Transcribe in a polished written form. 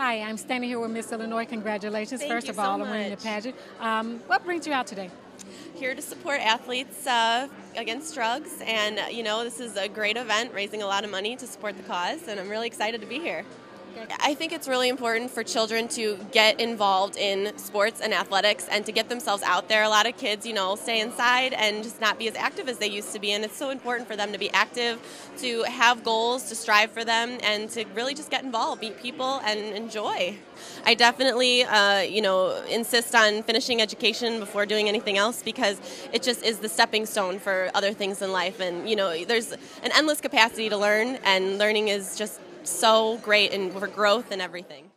Hi, I'm standing here with Miss Illinois. Congratulations, Thank first you of so all, on winning the much. pageant. What brings you out today? Here to support athletes against drugs, and this is a great event, raising a lot of money to support the cause, and I'm really excited to be here. I think it's really important for children to get involved in sports and athletics and to get themselves out there. A lot of kids, stay inside and just not be as active as they used to be, and it's so important for them to be active, to have goals, to strive for them, and to really just get involved, meet people, and enjoy. I definitely, insist on finishing education before doing anything else because it just is the stepping stone for other things in life. And, there's an endless capacity to learn, and learning is just so great and for growth and everything.